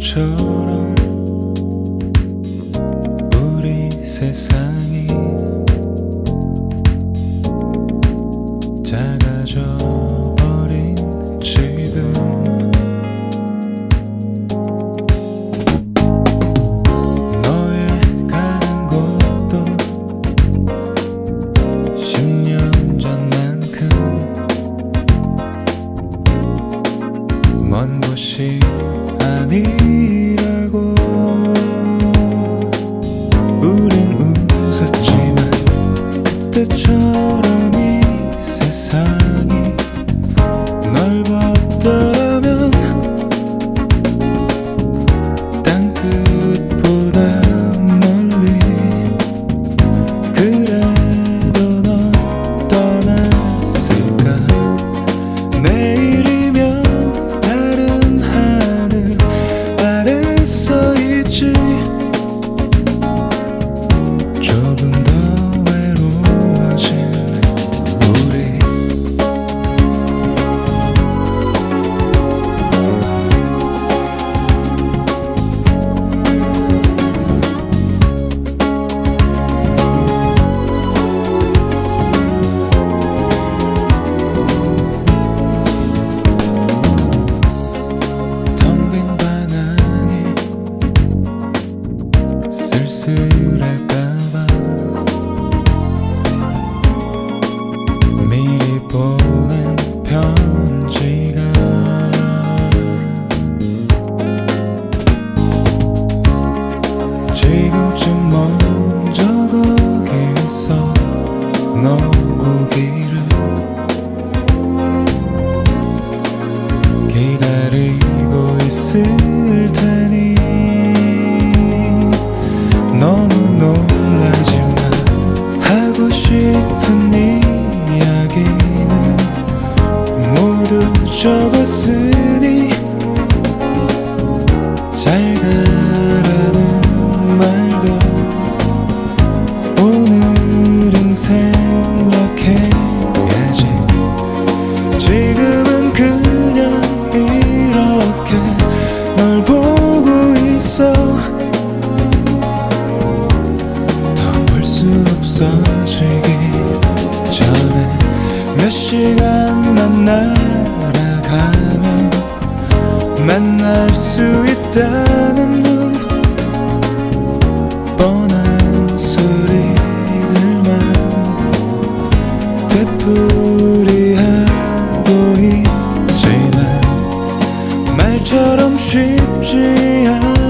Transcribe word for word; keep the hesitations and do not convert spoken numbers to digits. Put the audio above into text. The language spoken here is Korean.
그때처럼 우리 세상이 작아져 버린 지금 너의 가는 곳도 십 년 전만큼 먼 곳이 아니라고. 우린 웃었지만 그때처럼 이 세상이 넓었더라면 땅끝보다 멀리 그래도 넌 떠났을까. 내일이면 다른 하늘 아래 서 있지. 조금 더 외로워진 우리. 텅 빈 방 안이 쓸쓸할까봐 미리 보낸 편지가 지금쯤 먼저 거기서 너 오기를 기다리고 있을 테니 너무 놀라지마. 하고 싶은 이야기는 모두 적었으니 잘 가라는 말도 오늘은 생략해야지. 지금은 그냥 이렇게 널 보고 있어. 더 볼 수 없어지기 전에 몇 시간만 날아가면 만날 수 있다는 둥 뻔한 소리들만 되풀이하고 있지만 말처럼 쉽지 않아.